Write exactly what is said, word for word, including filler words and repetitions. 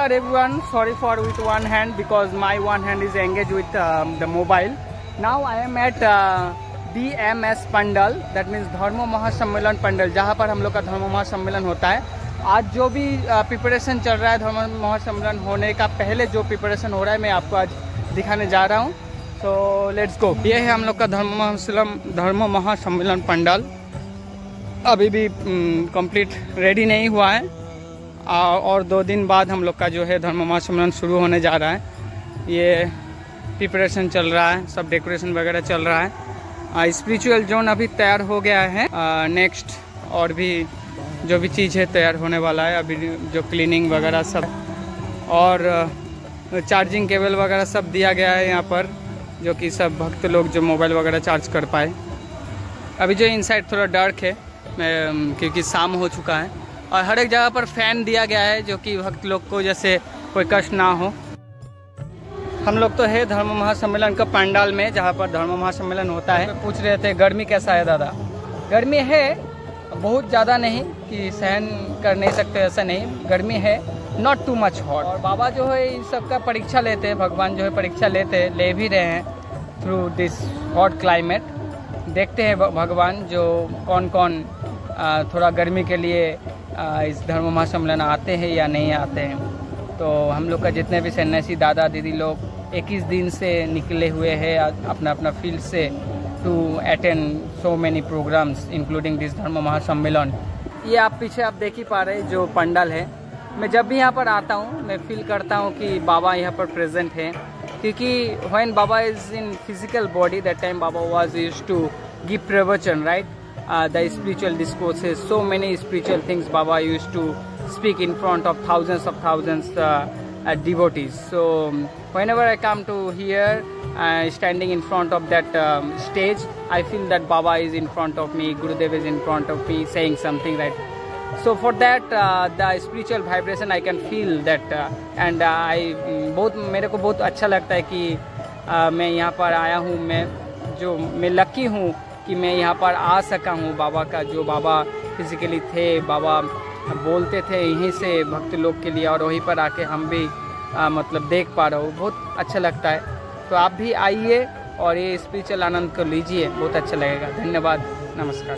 Namaskar everyone. Sorry for with one hand because my one hand is engaged with um, the mobile. Now I am at uh, D M S Pandal. That means धर्म महासम्मेलन पंडल, जहाँ पर हम लोग का धर्म महासम्मेलन होता है। आज जो भी प्रिपरेशन चल रहा है धर्म महासम्मेलन होने का, पहले जो प्रिपरेशन हो रहा है मैं आपको आज दिखाने जा रहा हूँ। तो लेट्स गो। ये है हम लोग का धर्म महासम्मेलन धर्म महासम्मेलन पंडाल। अभी भी कंप्लीट रेडी नहीं हुआ है और दो दिन बाद हम लोग का जो है धर्म महासम्मेलन शुरू होने जा रहा है। ये प्रिपरेशन चल रहा है, सब डेकोरेशन वगैरह चल रहा है। स्पिरिचुअल जोन अभी तैयार हो गया है। नेक्स्ट और भी जो भी चीज़ है तैयार होने वाला है। अभी जो क्लीनिंग वगैरह सब और चार्जिंग केबल वगैरह सब दिया गया है यहाँ पर, जो कि सब भक्त लोग जो मोबाइल वगैरह चार्ज कर पाए। अभी जो इनसाइड थोड़ा डार्क है क्योंकि शाम हो चुका है, और हर एक जगह पर फैन दिया गया है जो कि भक्त लोग को जैसे कोई कष्ट ना हो। हम लोग तो है धर्म महासम्मेलन का पंडाल में, जहाँ पर धर्म महासम्मेलन होता है। पूछ रहे थे गर्मी कैसा है दादा। गर्मी है, बहुत ज़्यादा नहीं कि सहन कर नहीं सकते, ऐसा नहीं। गर्मी है, नॉट टू मच हॉट। और बाबा जो है इन सब का परीक्षा लेते हैं, भगवान जो है परीक्षा लेते हैं, ले भी रहे हैं थ्रू दिस हॉट क्लाइमेट। देखते हैं भगवान जो कौन कौन थोड़ा गर्मी के लिए इस धर्म महासम्मेलन आते हैं या नहीं आते हैं। तो हम लोग का जितने भी सन्यासी दादा दीदी लोग इक्कीस दिन से निकले हुए हैं अपना अपना फील्ड से to attend so many programs including this धर्म महासम्मेलन। ये आप पीछे आप देख ही पा रहे हैं जो पंडाल है। मैं जब भी यहाँ पर आता हूँ मैं फील करता हूँ कि बाबा यहाँ पर प्रेजेंट है, क्योंकि व्हेन बाबा is in physical body that time बाबा वाज यूज्ड टू गिव प्रवचन, right? Uh, the spiritual discourses, so many spiritual things Baba used to speak in front of thousands of thousands uh, uh, devotees. So um, whenever I come to here, uh, standing in front of that um, stage, I feel that Baba is in front of me, Gurudev is in front of me, saying something, right? So for that uh, the spiritual vibration I can feel that uh, and uh, I बहुत मेरे को बहुत अच्छा लगता है कि uh, मैं यहाँ पर आया हूँ। मैं जो मैं लकी हूँ कि मैं यहाँ पर आ सका हूँ। बाबा का जो बाबा फिजिकली थे, बाबा बोलते थे यहीं से भक्त लोग के लिए, और वहीं पर आके हम भी आ, मतलब देख पा रहा हूँ। बहुत अच्छा लगता है। तो आप भी आइए और ये स्पिरिचुअल आनंद को लीजिए, बहुत अच्छा लगेगा। धन्यवाद, नमस्कार।